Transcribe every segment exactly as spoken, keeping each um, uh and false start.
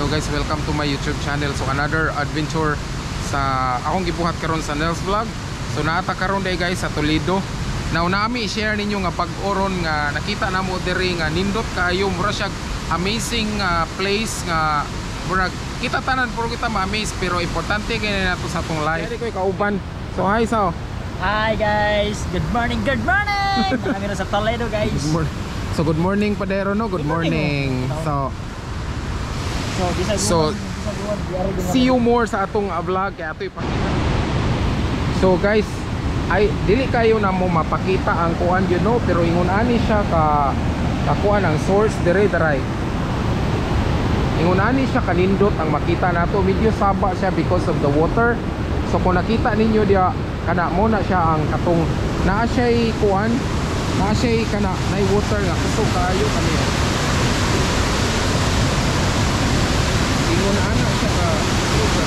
guys, welcome to my YouTube channel. So another adventure sa akong gibuhat karon sa Nels vlog. So naata karon day guys sa Toledo. Now naami i-share ninyo nga pag-oron nga nakita namo diri nga nindot kaayo, mura siya amazing uh, place nga mura kita tanan puro kita ma-amaze, pero importante kay nato sa atong life. Diri koy kauban. So hi sao. Hi guys, good morning, good morning. Kami na sa Toledo guys. Good morning. So good morning Padero no, good morning. So So, so see you more sa atong uh, vlog kay ato ipakita. So guys, ay dili kayo na mo mapakita ang kuan you know, pero ingon ani siya ka kakuan ang source dire daray. Ingon ani siya kanindot ang makita nato, medyo saba siya because of the water. So kung nakita ninyo dia kana mo na siya ang katong naa siya'y kuan, naa siya'y kana nay water nga kusog kaayo kaniya. Ingon ana siya ka water.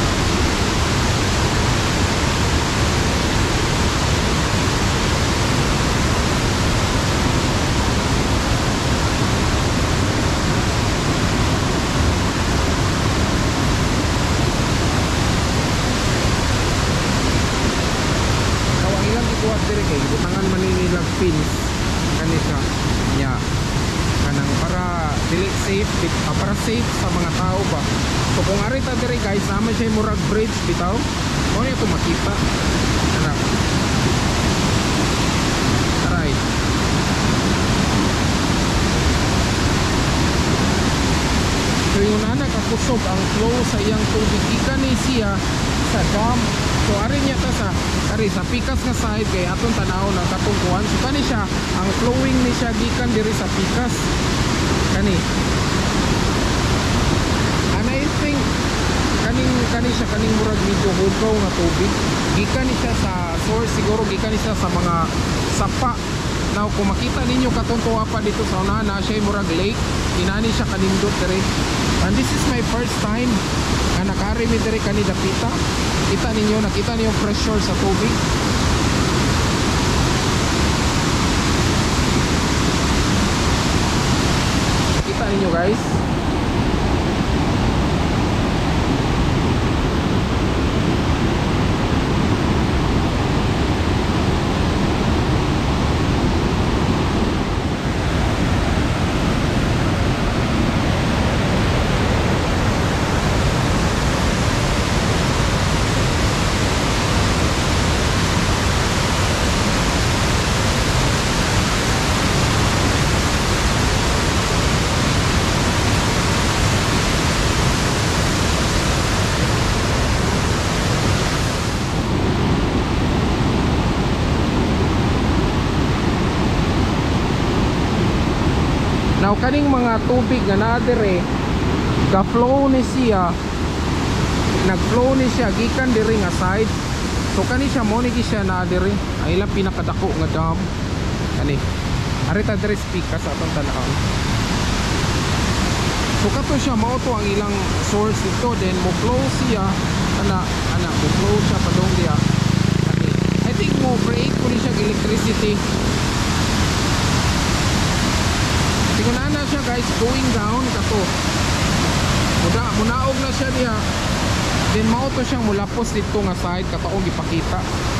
Dire kay butangan man nilang pins kani siya nya kanang para dili safe uh, para safe sa mga tao ba. So kung ari ta dire guys, sama siya murag bridge bitaw mo ni to makita ana aray. So yung nana kakusog ang flow sa iyang tubig ikan ni siya sa dam. So ari niya ta sa ari sa pikas nga side kay atong tanaw na katungkuan. So kani siya ang flowing ni siya gikan diri sa pikas kani. And I think kaning kani siya kaning murag medyo hugaw nga tubig gikan ni siya sa source, siguro gikan ni siya sa mga sapa. Now kung makita ninyo katungkuan pa dito sa unahan na siya murag lake, inani siya kanindot diri. And this is my first time nga nakari mi diri kani dapita. Kita ninyo, nakita niyo yung pressure sa tubig. Kita ninyo guys. Now kaning mga tubig nga naa dire, ga-flow ni siya, nag-flow ni siya gikan diri nga side. So kani siya mo ni siya naa dire, ay lang pinakadako nga dam. Kani. Ari ta dire speaker sa atong tanaw. So kato siya mao to ang ilang source dito, then mo flow siya ana ana mo flow siya padong dia. Kani. I think mo create ko ni siya electricity. Tingnan na siya guys, going down kato. Muda munaog na siya diha. Then mao to siyang mulapos dito nga side kataong gipakita.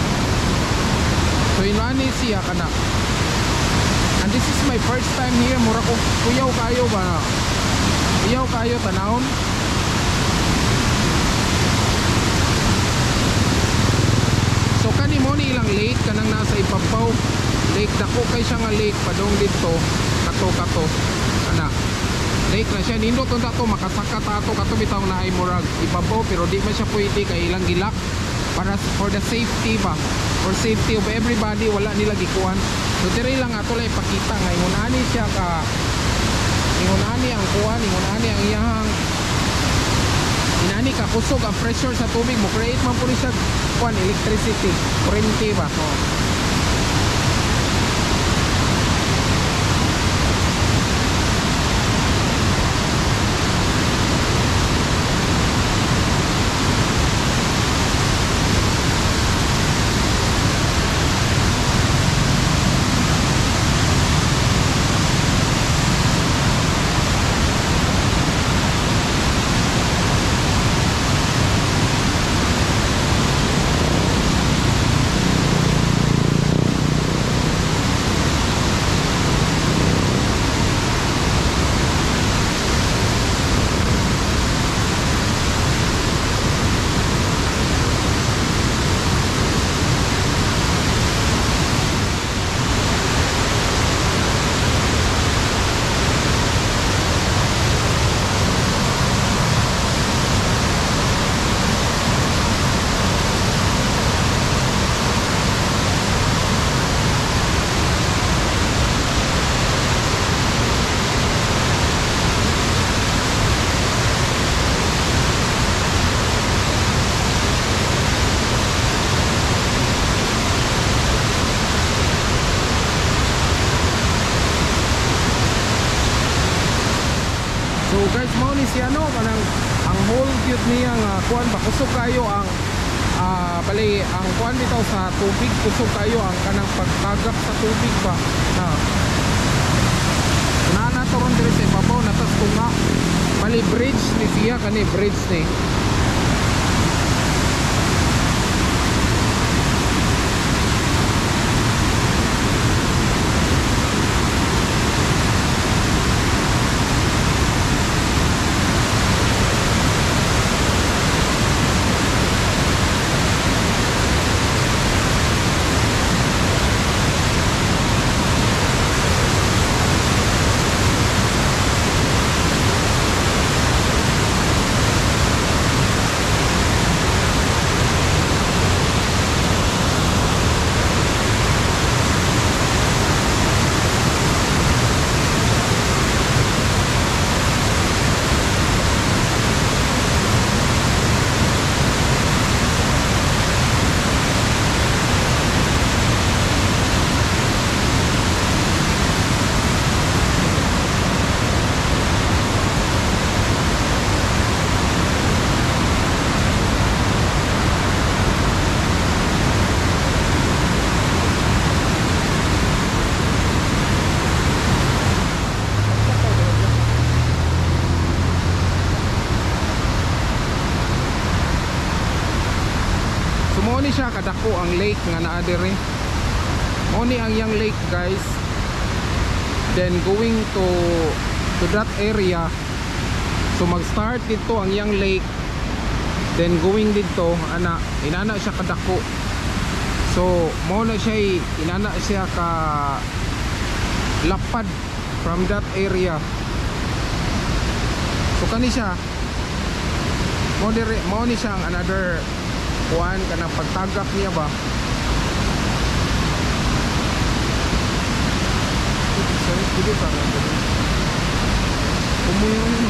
So inani siya kana. And this is my first time here, mura ko kuyaw kayo ba. Kuyaw kayo tanawon. So kani mo ni ilang lake kanang nasa ibabaw. Lake dako kay siya nga lake padong dito. Kato kato ana lake na siya nindot unta to makasaka ta ato kato bitaw na ay murag ibabaw, pero di man siya pwede kay ilang gilak para for the safety ba, for safety of everybody, wala nila gikuan. So dire lang ato lang ipakita nga ingon ani siya ka ingon ani ang kuan, ingon ani ang iyang inani ka kusog ang pressure sa tubig mo create man po ni siya kuan electricity kurente ba. So So guys, mao ni siya no kanang ang whole cute niya nga kuan ba kusog kayo ang ah bali ang kuan bitaw sa tubig, kusog kayo ang kanang pagtagap sa tubig ba na na naturon diri sa ibabaw natas tunga bali bridge ni siya kani bridge ni. Mao ni siya kadako ang lake nga naa diri. Mao ni ang yang lake guys. Then going to to that area. So mag-start dito ang yang lake. Then going dito ana inana siya kadako. So mao na siya inana siya ka lapad from that area. So kani siya mao diri mao ni siya ang another kuan kanang pagtagak niya ba. Sorry, dito pa lang. Umuyo mo.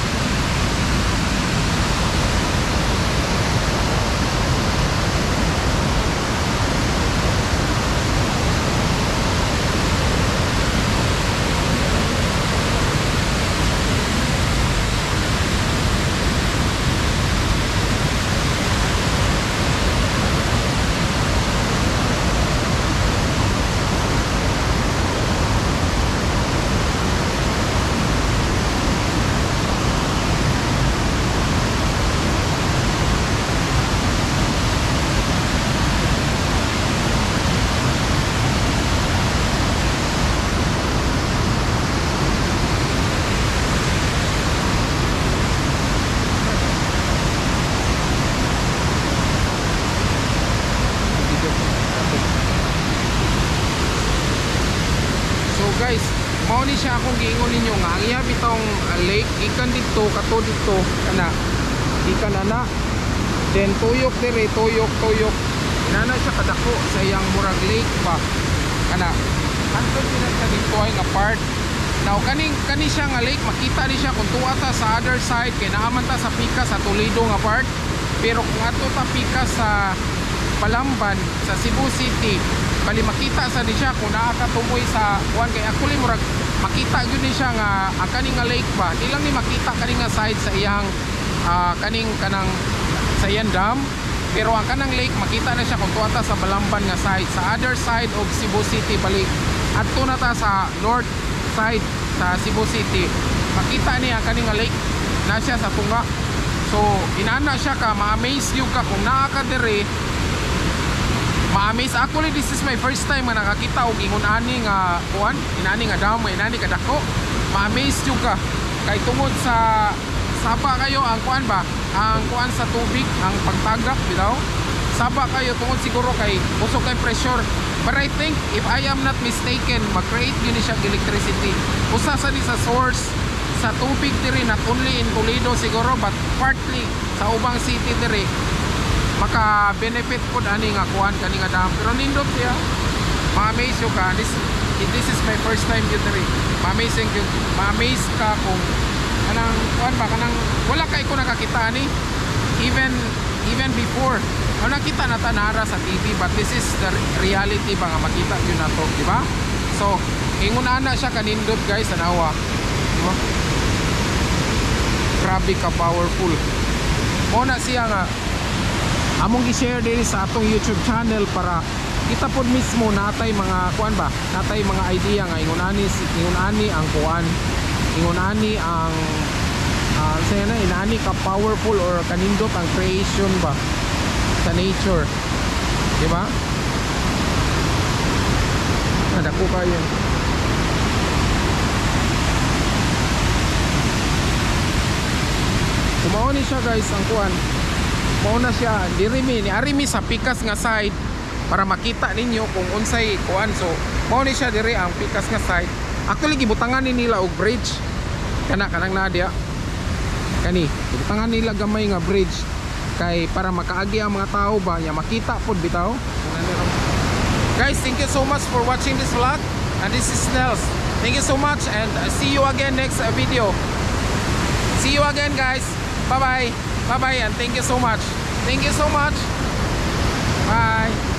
Guys, mao ni siya akong giingon ninyo nga ang iya bitong uh, lake ikan dito kato dito kana ikan ana then tuyok dire tuyok tuyok nana siya kadako sa iyang murag lake pa kana anto sila sa dito ay nga part. Now kaning kani siya nga lake makita ni siya kung tuwa ta sa other side kay naaman ta sa pika sa Toledo nga part, pero kung ato ta pika sa Palamban sa Cebu City bali makita sa di siya kung nakakatumoy sa kuan kay ako li murag makita gyud ni siya nga ang kaning nga lake ba di lang ni makita kaning nga side sa iyang uh, kaning kanang sa iyang dam, pero ang kanang lake makita na siya kung tuwa ta sa Palamban nga side sa other side of Cebu City bali adto na ta sa north side sa Cebu City makita niya ang kaning nga lake na siya sa tunga. So inana siya ka ma-amaze yung ka kung naa ka dire. Ma-amaze actually this is my first time nga nakakita og ingon ani nga kuan inani nga damo inani ka dako. Ma-amaze yung ka kay tungod sa saba kayo ang kuan ba ang kuan sa tubig ang pagtagak bitaw saba kayo tungod siguro kay usok kay pressure. But I think if I am not mistaken mag-create yun siya electricity usa sa di sa source sa tubig diri not only in Toledo siguro but partly sa ubang city diri maka benefit pod ani nga kuan kani nga dam, pero nindot siya ma-amaze yo ka. This, this is my first time dito diri. Ma-amazing yun, ma-amaze ka kung kanang kuan ba kanang wala kay ko nakakita ani even even before ano nakita na tanara sa T V, but this is the reality ba nga makita yun na to, di ba? So ingon ana siya kanindot guys tanawa, di ba? grabe ka powerful. Mo na siya nga among i-share din sa atong YouTube channel para kita pod mismo natay mga kuan ba, natay mga idea nga ingon ani ingon ani ang kuan, ingon ani ang uh, say na inani ka powerful or kanindot ang creation ba sa nature, di ba? Nadako kayo. Kumao ni siya guys ang kuan. Mao na siya diri mi ni ari mi sa pikas nga side para makita ninyo kung unsay kuan. So mao ni siya diri ang pikas nga side. Actually gibutangan ni nila og bridge. Kana kanang nadia. Kani gibutangan nila gamay nga bridge kay para makaagi ang mga tao ba nya makita pod bitaw. Guys, thank you so much for watching this vlog, and this is Nels. Thank you so much, and see you again next video. See you again guys. Bye bye. Bye bye, and thank you so much. Thank you so much. Bye.